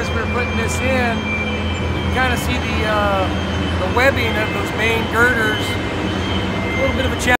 as we were putting this in, you can kind of see the webbing of those main girders. A little bit of a challenge.